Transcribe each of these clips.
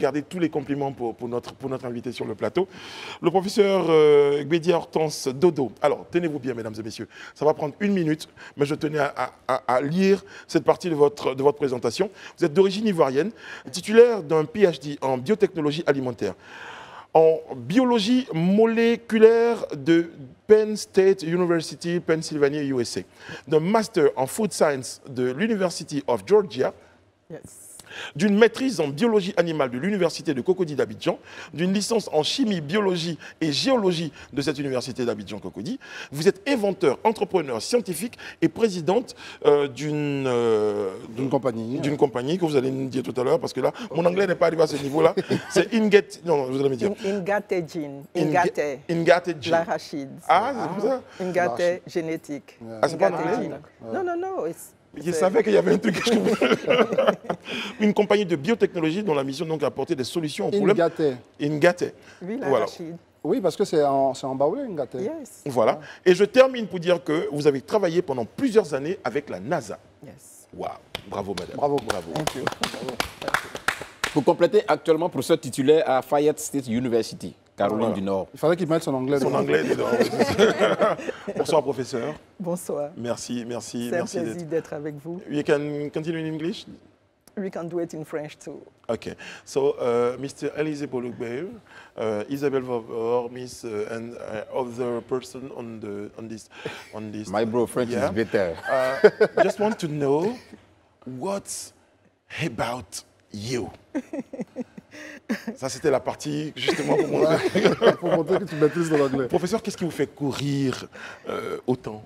gardez tous les compliments pour notre invité sur le plateau. Le professeur Gbédia Hortense Dodo. Alors, tenez-vous bien, mesdames et messieurs. Ça va prendre 1 minute, mais je tenais à lire cette partie de votre présentation. Vous êtes d'origine ivoirienne, titulaire d'un PhD en biotechnologie alimentaire, en biologie moléculaire de Penn State University, Pennsylvania, USA, d'un master en food science de l'University of Georgia, d'une maîtrise en biologie animale de l'Université de Cocody d'Abidjan, d'une licence en chimie, biologie et géologie de cette Université d'Abidjan-Cocody. Vous êtes inventeur, entrepreneur, scientifique et présidente d'une compagnie que vous allez nous dire tout à l'heure, parce que là, mon anglais n'est pas arrivé à ce niveau-là. C'est Ingate... Non, vous allez me dire. Ingate Gene. Ingate Gene. L'arachide. Ah, c'est pour ça? Ingate génétique. Ah, c'est pas en anglais? Non, non, non. Je savais qu'il y avait un truc. Une compagnie de biotechnologie dont la mission donc est d'apporter des solutions aux problèmes. Ingate. Oui, voilà. Oui, parce que c'est en baoulé, Ingate. Yes. Voilà. Et je termine pour dire que vous avez travaillé pendant plusieurs années avec la NASA. Yes. Waouh. Bravo, madame. Bravo. Bravo. Thank you. Pour compléter, actuellement professeur titulaire à Fayette State University, Caroline du Nord. Il fallait qu'il mette son anglais dedans. Son anglais dedans. Bonsoir, professeur. Bonsoir. Merci, merci. C'est un plaisir d'être avec vous. You can continue in English? We can do it in French too. Okay. So, Mr. Elise Bolugbe, Isabelle Vavor, Miss, and other person on this. My bro, French is better. Just want to know what's about you. Ça, c'était la partie, justement, pour montrer que tu maîtrises ton anglais. Professeur, qu'est-ce qui vous fait courir autant?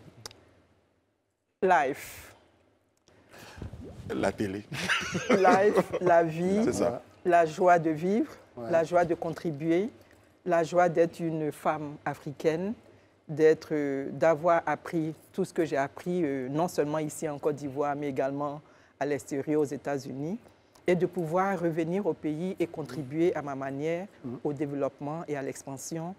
Life. La télé. Life, la vie, la joie de vivre, la joie de contribuer, la joie d'être une femme africaine, d'avoir appris tout ce que j'ai appris, non seulement ici en Côte d'Ivoire, mais également à l'extérieur, aux États-Unis, et de pouvoir revenir au pays et contribuer à ma manière au développement et à l'expansion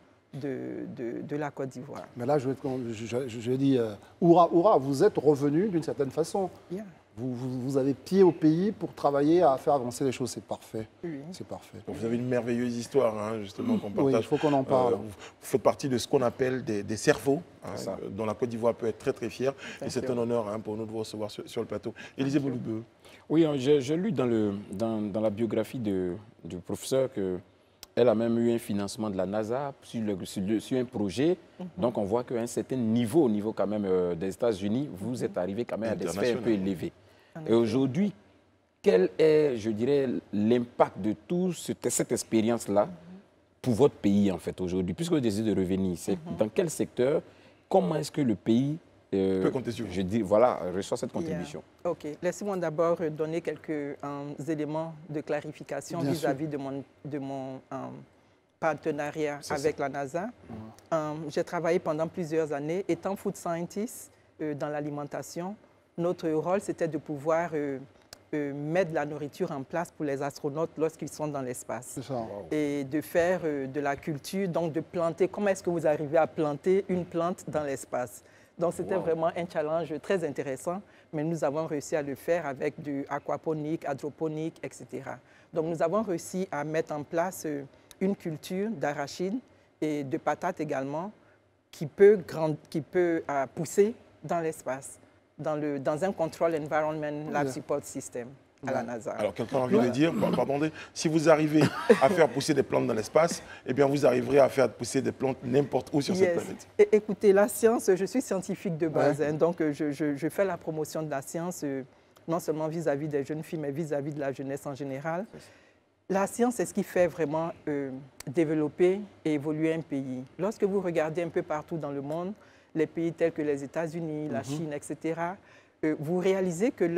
de la Côte d'Ivoire. Mais là, je dis, hurrah, vous êtes revenu d'une certaine façon. Yeah. Vous avez pied au pays pour travailler à faire avancer les choses. C'est parfait. Oui. C'est parfait. Donc vous avez une merveilleuse histoire, hein, justement, qu'on partage. Oui, il faut qu'on en parle. Vous faites partie de ce qu'on appelle des cerveaux, hein, dont la Côte d'Ivoire peut être très, très fière. Et c'est un honneur pour nous de vous recevoir sur le plateau. Élisée Bolugbe. Oui, j'ai lu dans la biographie du professeur qu'elle a même eu un financement de la NASA sur un projet. Donc on voit qu'à un certain niveau, au niveau quand même des États-Unis, vous êtes arrivé quand même à des sphères un peu élevées. Et aujourd'hui, quel est, je dirais, l'impact de toute cette expérience-là pour votre pays, en fait, aujourd'hui? Puisque vous décidez de revenir, c'est dans quel secteur, comment est-ce que le pays peut compter sur vous? Je dis, voilà, reçoit cette contribution? OK. Laissez-moi d'abord donner quelques éléments de clarification vis-à-vis de mon partenariat avec la NASA. J'ai travaillé pendant plusieurs années. Étant food scientist dans l'alimentation, notre rôle, c'était de pouvoir mettre de la nourriture en place pour les astronautes lorsqu'ils sont dans l'espace. Et de faire de la culture, donc de planter. Comment est-ce que vous arrivez à planter une plante dans l'espace? Donc, c'était vraiment un challenge très intéressant, mais nous avons réussi à le faire avec du aquaponique, hydroponique, etc. Donc, nous avons réussi à mettre en place une culture d'arachide et de patates également qui peut pousser dans l'espace, dans un Control Environment Lab Support System à la NASA. Alors, quelqu'un a envie de dire, attendez, si vous arrivez à faire pousser des plantes dans l'espace, eh bien, vous arriverez à faire pousser des plantes n'importe où sur cette planète. Écoutez, la science, je suis scientifique de base, hein, donc je fais la promotion de la science, non seulement vis-à-vis des jeunes filles, mais vis-à-vis de la jeunesse en général. La science, c'est ce qui fait vraiment développer et évoluer un pays. Lorsque vous regardez un peu partout dans le monde, les pays tels que les États-Unis, la Chine, etc., vous réalisez que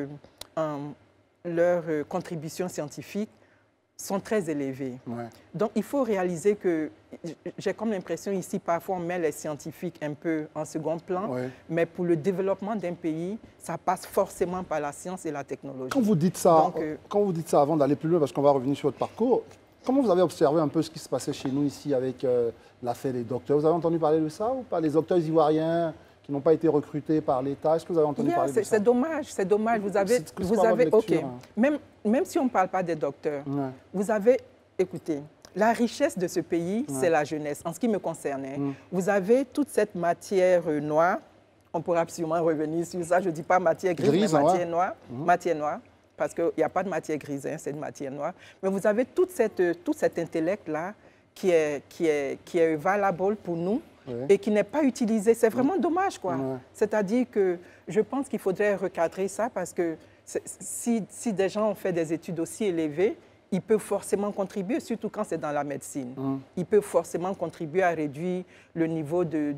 leurs contributions scientifiques sont très élevées. Donc, il faut réaliser que, j'ai comme l'impression ici, parfois on met les scientifiques un peu en second plan, mais pour le développement d'un pays, ça passe forcément par la science et la technologie. Quand vous dites ça, avant d'aller plus loin, parce qu'on va revenir sur votre parcours, comment vous avez observé un peu ce qui se passait chez nous ici avec l'affaire des docteurs? Vous avez entendu parler de ça ou pas? Les docteurs ivoiriens qui n'ont pas été recrutés par l'État, est-ce que vous avez entendu parler de ça? C'est dommage, c'est dommage. Vous avez OK. Même même si on ne parle pas des docteurs, vous avez, écoutez, la richesse de ce pays, c'est la jeunesse, en ce qui me concerne. Vous avez toute cette matière noire, on pourra sûrement revenir sur ça, je ne dis pas matière grise, mais matière noire, matière noire, parce qu'il n'y a pas de matière grise, hein, c'est de matière noire. Mais vous avez tout cet intellect-là qui est valable pour nous et qui n'est pas utilisé. C'est vraiment dommage, quoi. C'est-à-dire que je pense qu'il faudrait recadrer ça parce que si des gens ont fait des études aussi élevées, ils peuvent forcément contribuer, surtout quand c'est dans la médecine. Ils peuvent forcément contribuer à réduire le niveau de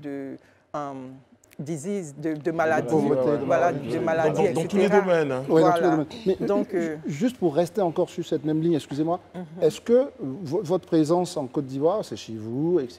maladies, etc. Dans tous les domaines. Hein. Oui, dans tous les domaines. Mais donc, juste pour rester encore sur cette même ligne, excusez-moi, est-ce que votre présence en Côte d'Ivoire, c'est chez vous, etc.,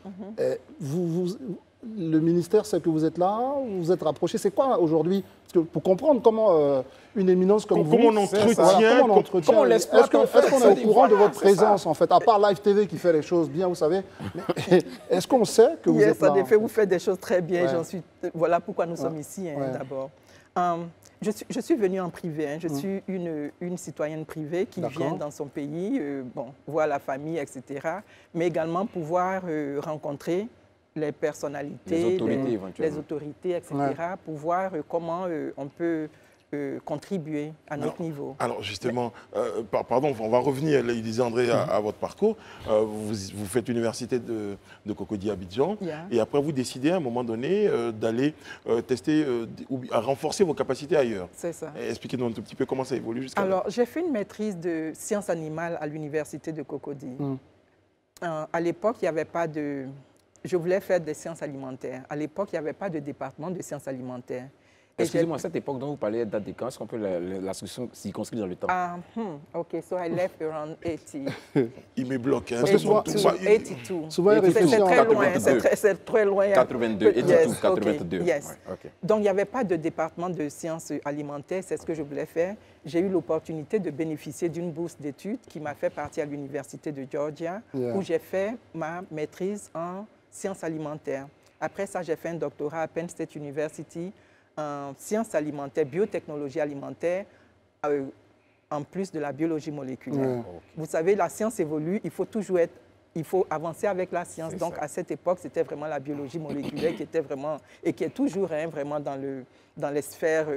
le ministère sait que vous êtes là, vous êtes rapproché, c'est quoi aujourd'hui? Parce que pour comprendre comment une éminence comme vous... Comment on entretient, comment on l'exploite, est-ce qu'on est au courant de votre présence, en fait, à part Live TV qui fait les choses bien, vous savez, est-ce qu'on sait que vous êtes là? En effet, vous faites des choses très bien, voilà pourquoi nous sommes ici, d'abord. Je suis venue en privé, hein. Je suis une citoyenne privée qui vient dans son pays, voir la famille, etc., mais également pouvoir rencontrer les personnalités, les autorités, etc., pour voir comment on peut contribuer à notre niveau. Alors justement, pardon, on va revenir, il disait André, à votre parcours. Vous faites l'université de Cocody Abidjan, et après vous décidez à un moment donné d'aller tester ou à renforcer vos capacités ailleurs. C'est ça. Expliquez-nous un tout petit peu comment ça évolue jusqu'à là. Alors, j'ai fait une maîtrise de sciences animales à l'université de Cocody. À l'époque, il n'y avait pas de... Je voulais faire des sciences alimentaires. À l'époque, il n'y avait pas de département de sciences alimentaires. Excusez-moi, à cette époque dont vous parlez date de quand, est-ce qu'on peut la circonscrire dans le temps? OK, so I left around 80. Il me bloque. Hein. 82. Souvent, c'est très loin. C'est très loin. 82, 82, 82. Yes. Okay. Donc, il n'y avait pas de département de sciences alimentaires. C'est ce que je voulais faire. J'ai eu l'opportunité de bénéficier d'une bourse d'études qui m'a fait partir à l'université de Georgia, où j'ai fait ma maîtrise en sciences alimentaires. Après ça, j'ai fait un doctorat à Penn State University en sciences alimentaires, biotechnologie alimentaire, en plus de la biologie moléculaire. Vous savez, la science évolue, il faut avancer avec la science. Donc, à cette époque, c'était vraiment la biologie moléculaire qui était vraiment, et qui est toujours vraiment dans les sphères,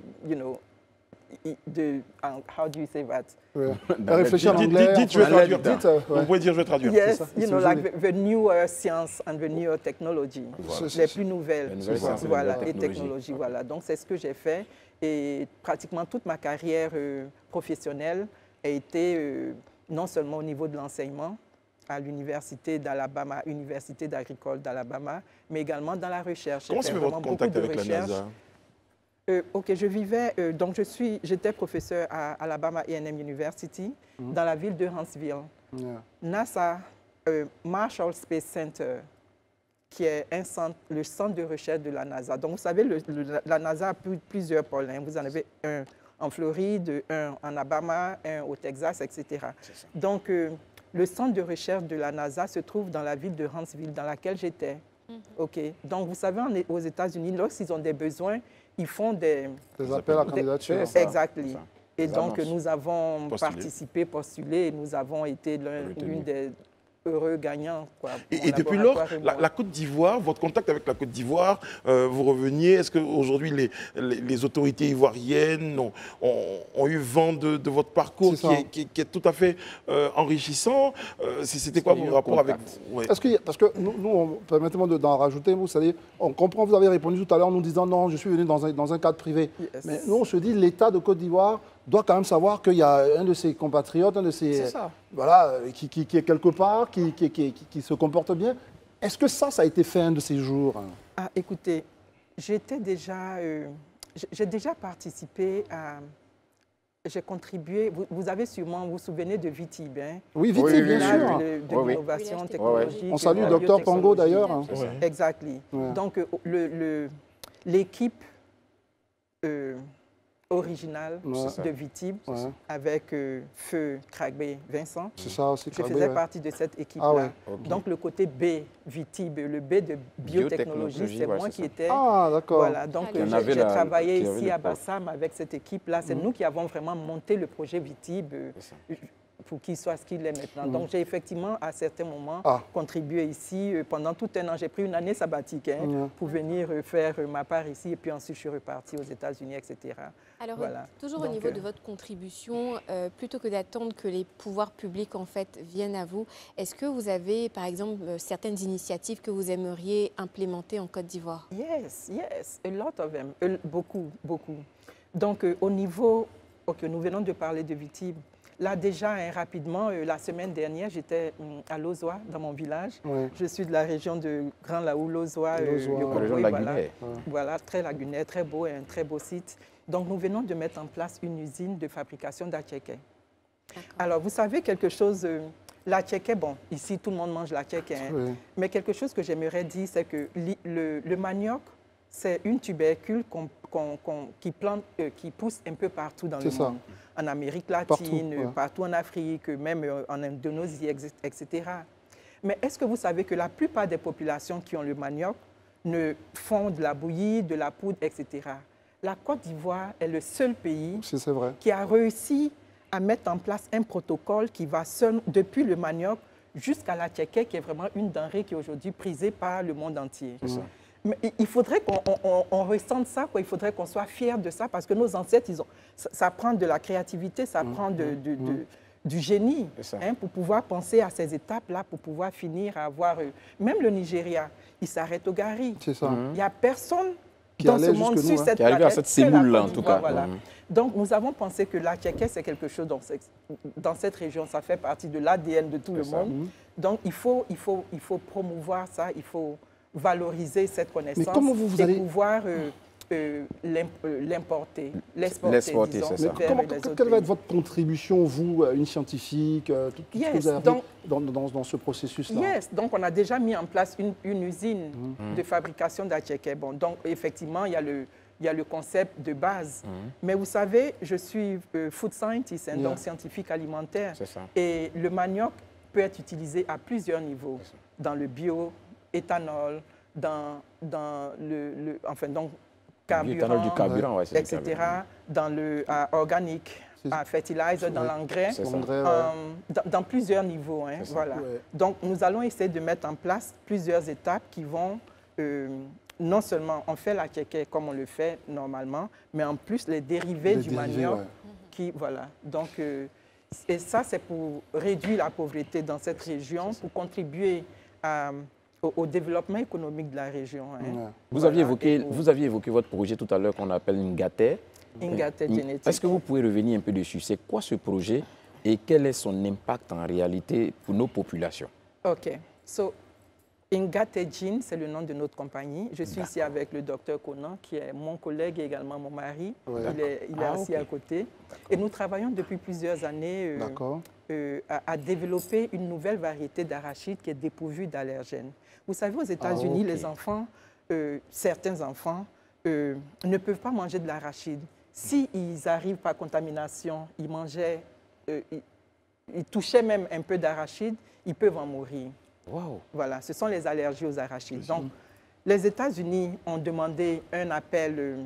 how do you say that? Réfléchir en anglais. Dites, je vais traduire. Vous pouvez dire, je vais traduire. Yes, like the newer science and the newer technology. Les plus nouvelles. Voilà, et technologies, voilà. Donc, c'est ce que j'ai fait. Et pratiquement toute ma carrière professionnelle a été non seulement au niveau de l'enseignement, à l'université d'Alabama, université d'agricole d'Alabama, mais également dans la recherche. Comment c'est votre contact avec la NASA? OK, je vivais, donc j'étais professeur à Alabama A&M University, dans la ville de Huntsville. NASA, Marshall Space Center, qui est le centre de recherche de la NASA. Donc, vous savez, la NASA a plusieurs pôles. Hein. Vous en avez un en Floride, un en Alabama, un au Texas, etc. Donc, le centre de recherche de la NASA se trouve dans la ville de Huntsville, dans laquelle j'étais. OK. Donc, vous savez, aux États-Unis, lorsqu'ils ont des besoins, ils font des appels à candidature. Exactement. Et donc, nous avons postulé, et nous avons été l'une des heureux gagnants. Quoi, et depuis lors, la Côte d'Ivoire, votre contact avec la Côte d'Ivoire, vous reveniez, est-ce qu'aujourd'hui les autorités ivoiriennes ont eu vent de votre parcours qui est tout à fait enrichissant? C'était quoi vos rapports avec vous? Parce que nous permettez-moi d'en rajouter, vous savez, on comprend, vous avez répondu tout à l'heure en nous disant non, je suis venu dans un cadre privé. Mais nous, on se dit, l'État de Côte d'Ivoire doit quand même savoir qu'il y a un de ses compatriotes, un de ses... Voilà, qui est quelque part, qui se comporte bien. Est-ce que ça a été fait un de ces jours? Écoutez, j'ai déjà participé à... J'ai contribué, vous avez sûrement, vous vous souvenez de VITIB, hein? Oui, VITIB, bien sûr. De l'innovation technologique. On salue Dr Pongo d'ailleurs. Hein. Exactement. Donc, l'équipe original de Vitib avec Feu Cragbé Vincent. C'est ça aussi. Je faisais partie de cette équipe-là. Ah ouais. Okay. Donc le côté B, Vitib, le B de biotechnologie, c'est moi qui étais. Ah d'accord. Voilà, donc j'ai travaillé ici à Bassam avec cette équipe-là. C'est nous qui avons vraiment monté le projet Vitib pour qu'il soit ce qu'il est maintenant. Donc j'ai effectivement à certains moments contribué ici. Pendant tout un an, j'ai pris une année sabbatique pour venir faire ma part ici et puis ensuite je suis reparti aux États-Unis, etc. Alors, toujours au niveau de votre contribution, plutôt que d'attendre que les pouvoirs publics en fait viennent à vous, est-ce que vous avez, par exemple, certaines initiatives que vous aimeriez implémenter en Côte d'Ivoire? Yes, a lot of them, beaucoup. Donc, au niveau, nous venons de parler de Vitib. Là, déjà, rapidement, la semaine dernière, j'étais à Lozoa, dans mon village. Oui. Je suis de la région de Grand Laou, Lozoa, la région de la Guinée. Voilà, très lagunaire, très beau, un très beau site. Donc, nous venons de mettre en place une usine de fabrication d'atchéké. Alors, vous savez quelque chose, l'atchéké, bon, ici, tout le monde mange l'atchéké, mais quelque chose que j'aimerais dire, c'est que le manioc, c'est une tubercule qui pousse un peu partout dans le monde. En Amérique latine, partout en Afrique, même en Indonésie, etc. Mais est-ce que vous savez que la plupart des populations qui ont le manioc ne font de la bouillie, de la poudre, etc. La Côte d'Ivoire est le seul pays qui a réussi à mettre en place un protocole qui va depuis le manioc jusqu'à l'atchéké, qui est vraiment une denrée qui est aujourd'hui prisée par le monde entier. Mais il faudrait qu'on ressente ça, quoi. Il faudrait qu'on soit fiers de ça, parce que nos ancêtres, ça prend de la créativité, ça prend du génie pour pouvoir penser à ces étapes-là, pour pouvoir finir à avoir... même le Nigeria, il s'arrête au Gari. C'est ça. Il n'y a personne dans ce monde sur cette planète. Qui arrive à cette cellule-là, en tout cas. Voilà. Donc, nous avons pensé que l'atchéké, c'est quelque chose dans cette région, ça fait partie de l'ADN de tout le monde. Donc, il faut promouvoir ça, il faut valoriser cette connaissance. Mais comment vous allez pouvoir l'importer, l'exporter, c'est ça. Quelle va être votre contribution, vous, une scientifique, tout ce que vous avez dans ce processus-là? Donc on a déjà mis en place une usine de fabrication d'atchéké. Bon, donc effectivement, il y a le concept de base. Mais vous savez, je suis food scientist, donc scientifique alimentaire. Et le manioc peut être utilisé à plusieurs niveaux, dans le bio, éthanol, dans donc carburant, du carburant etc., dans le organique, fertilizer, dans l'engrais, dans plusieurs niveaux. Voilà. Donc, nous allons essayer de mettre en place plusieurs étapes qui vont, non seulement on fait l'atchéké comme on le fait normalement, mais en plus les dérivés du manioc. Voilà. Donc, et ça, c'est pour réduire la pauvreté dans cette région, pour contribuer au développement économique de la région. Vous aviez évoqué votre projet tout à l'heure qu'on appelle Ngaté. Ngaté génétique. Est-ce que vous pouvez revenir un peu dessus? C'est quoi ce projet et quel est son impact en réalité pour nos populations? OK. So, Ngaté Gene, c'est le nom de notre compagnie. Je suis ici avec le docteur Conan, qui est mon collègue et également mon mari. Il est assis à côté. Et nous travaillons depuis plusieurs années à développer une nouvelle variété d'arachide qui est dépourvue d'allergènes. Vous savez, aux États-Unis, les enfants, certains enfants, ne peuvent pas manger de l'arachide. S'ils arrivent par contamination, ils mangeaient, ils touchaient même un peu d'arachide, ils peuvent en mourir. Wow. Voilà, ce sont les allergies aux arachides. Donc, les États-Unis ont demandé un appel,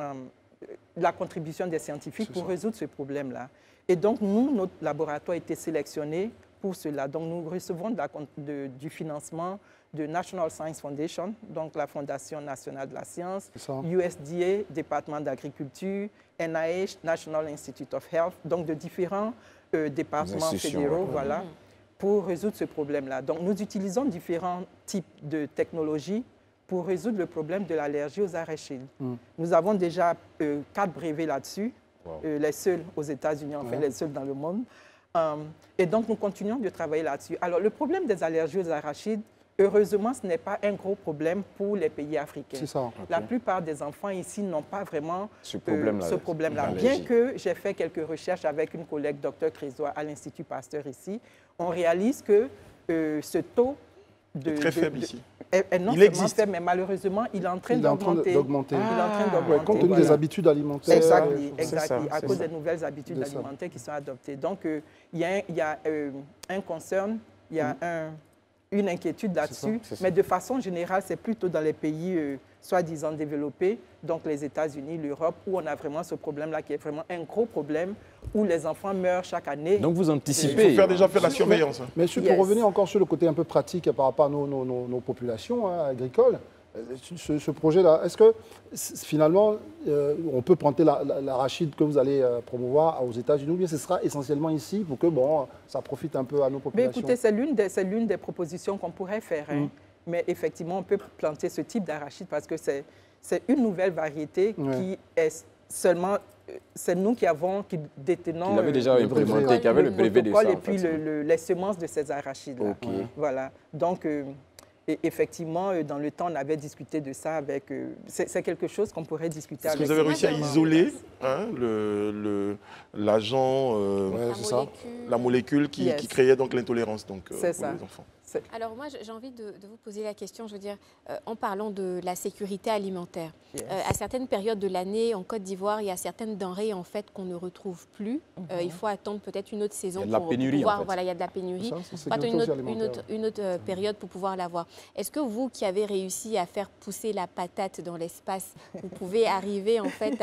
la contribution des scientifiques pour résoudre ce problème-là. Et donc, nous, notre laboratoire a été sélectionné pour cela. Donc, nous recevons du financement de National Science Foundation, donc la Fondation nationale de la science, USDA, département d'agriculture, NIH, National Institute of Health, donc de différents départements fédéraux, voilà, pour résoudre ce problème-là. Donc, nous utilisons différents types de technologies pour résoudre le problème de l'allergie aux arachides. Nous avons déjà 4 brevets là-dessus, les seuls aux États-Unis, enfin les seuls dans le monde. Et donc, nous continuons de travailler là-dessus. Alors, le problème des allergies aux arachides, heureusement, ce n'est pas un gros problème pour les pays africains. C'est ça. La plupart des enfants ici n'ont pas vraiment ce problème-là. problème-là. Bien que j'ai fait quelques recherches avec une collègue, Dr Crésois, à l'Institut Pasteur ici, on réalise que ce taux très faible ici. Est non seulement faible, mais malheureusement, il est en train d'augmenter. Il est en train d'augmenter. Compte tenu des habitudes alimentaires. Exactement, à cause des nouvelles habitudes alimentaires qui sont adoptées. Donc, il y a un concern, il y a une inquiétude là-dessus, mais de façon générale, c'est plutôt dans les pays soi-disant développés, donc les États-Unis, l'Europe, où on a vraiment ce problème-là qui est vraiment un gros problème, où les enfants meurent chaque année. Donc vous anticipez. Il faut déjà faire la surveillance. Mais pour revenir encore sur le côté un peu pratique par rapport à nos populations agricoles, ce projet-là, est-ce que finalement, on peut planter l'arachide que vous allez promouvoir aux États-Unis, ou bien ce sera essentiellement ici pour que ça profite un peu à nos populations? Mais écoutez, c'est l'une des propositions qu'on pourrait faire. Hein. Mais effectivement, on peut planter ce type d'arachide parce que c'est une nouvelle variété qui est seulement... C'est nous qui détenons... Qui avait déjà implémenté, qui avait le brevet de ça. Et puis les semences de ces arachides-là. Okay. Voilà. Donc... Et effectivement, dans le temps, on avait discuté de ça avec... c'est quelque chose qu'on pourrait discuter avec... Est-ce que vous avez réussi à isoler l'agent, la molécule qui créait donc l'intolérance pour les enfants? Alors moi, j'ai envie de vous poser la question, je veux dire, en parlant de la sécurité alimentaire. À certaines périodes de l'année, en Côte d'Ivoire, il y a certaines denrées en fait qu'on ne retrouve plus. Il faut attendre peut-être une autre saison pour pouvoir... Voilà, il y a de la pénurie. Il faut attendre une autre période pour pouvoir l'avoir. Est-ce que vous qui avez réussi à faire pousser la patate dans l'espace, vous pouvez arriver en fait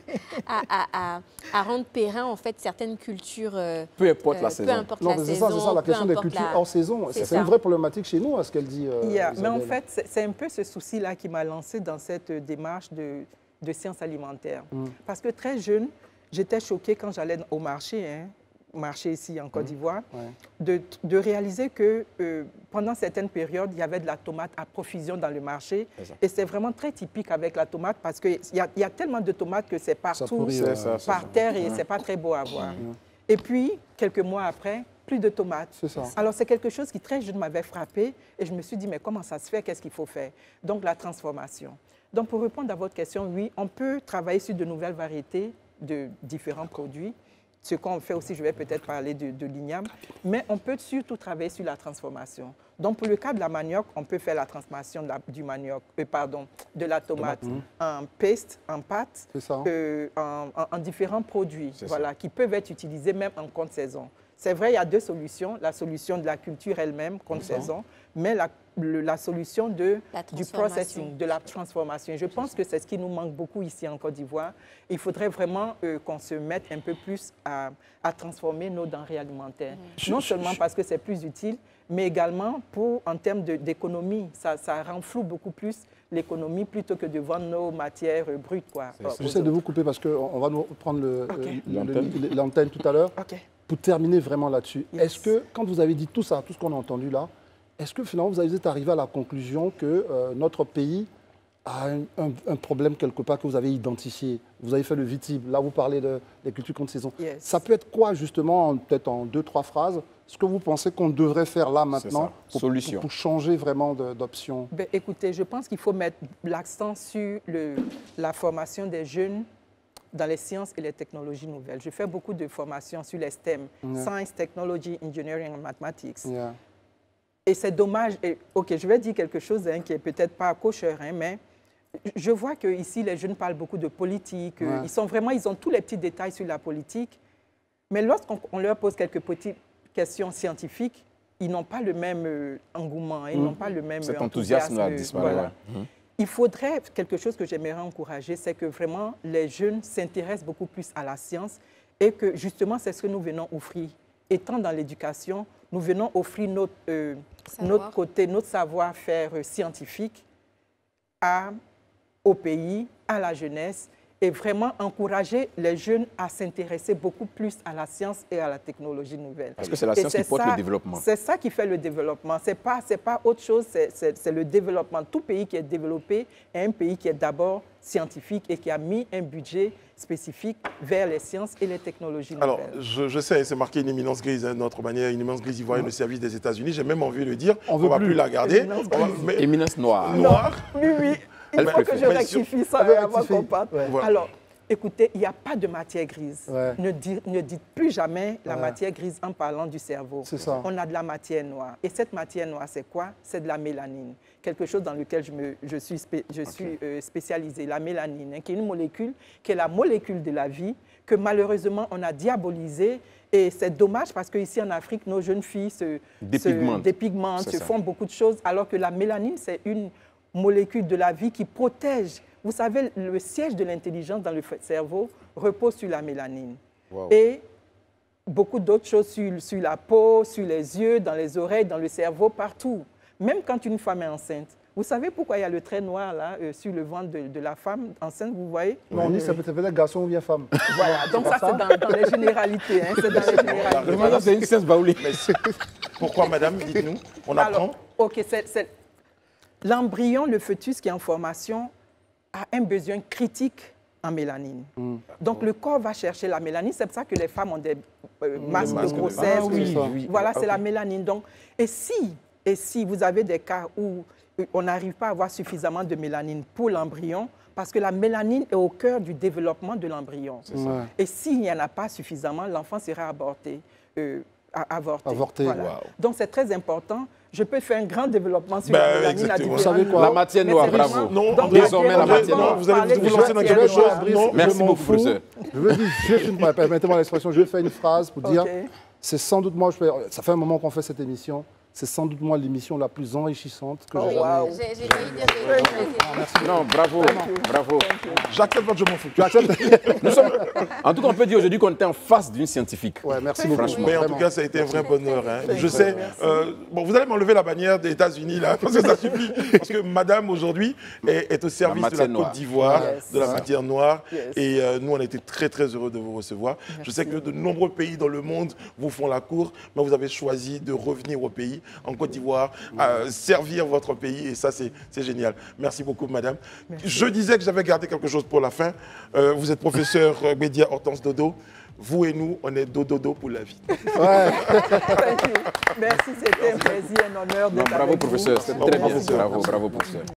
à rendre périn en fait certaines cultures... peu importe la saison. C'est ça, la question des cultures hors saison. C'est une vraie problématique chez nous, à ce qu'elle dit. Mais en fait, c'est un peu ce souci-là qui m'a lancé dans cette démarche de sciences alimentaires. Parce que très jeune, j'étais choquée quand j'allais au marché, marché ici en Côte d'Ivoire, de réaliser que pendant certaines périodes, il y avait de la tomate à profusion dans le marché. Et c'est vraiment très typique avec la tomate parce qu'il y a tellement de tomates que c'est partout, par terre, et c'est pas très beau à voir. Et puis, quelques mois après, plus de tomates. Alors, c'est quelque chose qui, très jeune, m'avait frappé et je me suis dit, mais comment ça se fait? Qu'est-ce qu'il faut faire? Donc, la transformation. Donc, pour répondre à votre question, oui, on peut travailler sur de nouvelles variétés de différents produits. Ce qu'on fait aussi, je vais peut-être parler de l'igname, mais on peut surtout travailler sur la transformation. Donc, pour le cas de la manioc, on peut faire la transformation de la tomate en paste, en pâte, en différents produits qui peuvent être utilisés même en contre-saison. C'est vrai, il y a deux solutions. La solution de la culture elle-même, contre-saison, mais la solution du processing, de la transformation. Je pense que c'est ce qui nous manque beaucoup ici en Côte d'Ivoire. Il faudrait vraiment qu'on se mette un peu plus à transformer nos denrées alimentaires. Non seulement parce que c'est plus utile, mais également en termes d'économie. Ça rend flou beaucoup plus l'économie plutôt que de vendre nos matières brutes. J'essaie de vous couper parce qu'on va nous prendre l'antenne tout à l'heure. Pour terminer vraiment là-dessus, est-ce que, quand vous avez dit tout ça, tout ce qu'on a entendu là, est-ce que finalement vous êtes arrivé à la conclusion que notre pays a un problème quelque part que vous avez identifié? Vous avez fait le visible, là vous parlez des cultures contre saison. Ça peut être quoi justement, peut-être en 2-3 phrases, ce que vous pensez qu'on devrait faire là maintenant pour changer vraiment d'option? Écoutez, je pense qu'il faut mettre l'accent sur la formation des jeunes dans les sciences et les technologies nouvelles. Je fais beaucoup de formations sur les STEM, Science, Technology, Engineering and Mathematics. Et c'est dommage, je vais dire quelque chose qui est peut-être pas kosher, mais je vois qu'ici, les jeunes parlent beaucoup de politique. Ils ont tous les petits détails sur la politique. Mais lorsqu'on leur pose quelques petites questions scientifiques, ils n'ont pas le même engouement, ils n'ont pas le même enthousiasme. Il faudrait quelque chose que j'aimerais encourager, c'est que vraiment les jeunes s'intéressent beaucoup plus à la science et que justement c'est ce que nous venons offrir. Étant dans l'éducation, nous venons offrir notre côté, notre savoir-faire scientifique au pays, à la jeunesse, et vraiment encourager les jeunes à s'intéresser beaucoup plus à la science et à la technologie nouvelle. Parce que c'est la science qui porte le développement. C'est ça qui fait le développement. Ce n'est pas autre chose, c'est le développement. Tout pays qui est développé est un pays qui est d'abord scientifique et qui a mis un budget spécifique vers les sciences et les technologies nouvelles. Alors, je sais, c'est marqué une éminence grise, notre manière, une éminence grise ivoirienne au service des États-Unis. J'ai même envie de le dire, on ne va plus la garder. Éminence noire. Oui. Il faut que je rectifie ça avant qu'on parte. Alors, Écoutez, il n'y a pas de matière grise. Ouais. Ne dites plus jamais la matière grise en parlant du cerveau. C'est ça. On a de la matière noire. Et cette matière noire, c'est quoi? C'est de la mélanine. Quelque chose dans lequel je suis spécialisée, la mélanine, hein, qui est une molécule, qui est la molécule de la vie, que malheureusement, on a diabolisée. Et c'est dommage parce qu'ici en Afrique, nos jeunes filles se dépigmentent, se font beaucoup de choses, alors que la mélanine, c'est une molécule de la vie qui protège. Vous savez, le siège de l'intelligence dans le cerveau repose sur la mélanine. Wow. Et beaucoup d'autres choses sur la peau, sur les yeux, dans les oreilles, dans le cerveau, partout. Même quand une femme est enceinte. Vous savez pourquoi il y a le trait noir là, sur le ventre de la femme enceinte, vous voyez? Non, on dit ça peut être garçon ou bien femme. Voilà, donc ça c'est dans les généralités. Hein, c'est dans les généralités. C'est une science baoulée. Pourquoi, madame? Dites-nous. On apprend. Alors, ok, l'embryon, le fœtus qui est en formation, a un besoin critique en mélanine. Donc, le corps va chercher la mélanine. C'est pour ça que les femmes ont des masques de grossesse. Voilà, c'est la mélanine. Donc, et si vous avez des cas où on n'arrive pas à avoir suffisamment de mélanine pour l'embryon, parce que la mélanine est au cœur du développement de l'embryon. Et s'il n'y en a pas suffisamment, l'enfant sera avorté. Voilà. Wow. Donc, c'est très important. Je peux faire un grand développement sur la mélanine. Vous savez quoi? La matière noire, bravo. Non, donc, désormais, la matière noire. Vous allez vous lancer dans quelque chose. Non, merci beaucoup, professeur. Je veux dire, permettez-moi l'expression, je vais faire une phrase pour dire, c'est sans doute moi, ça fait un moment qu'on fait cette émission, c'est sans doute moi l'émission la plus enrichissante que j'ai jamais... J'ai failli dire Non, bravo, bravo. J'accepte votre, je m'en fous. Tu acceptes? En tout cas, on peut dire aujourd'hui qu'on était en face d'une scientifique. Ouais, merci beaucoup. Mais en tout cas, ça a été un vrai bonheur. Hein. Je sais, bon, vous allez m'enlever la bannière des États-Unis, là, parce que ça suffit. Parce que madame, aujourd'hui, est au service de la Côte d'Ivoire, de la matière noire. Et nous, on a été très, très heureux de vous recevoir. Merci. Je sais que de nombreux pays dans le monde vous font la cour, mais vous avez choisi de revenir au pays, en Côte d'Ivoire, servir votre pays. Et ça, c'est génial. Merci beaucoup, madame. Merci. Je disais que j'avais gardé quelque chose pour la fin. Vous êtes professeur Gbédia Hortense Dodo. Vous et nous, on est dodo pour la vie. Ouais. Merci, c'était un plaisir, un honneur d'être avec vous. Bravo, professeur. C'était très bien. Bravo, professeur.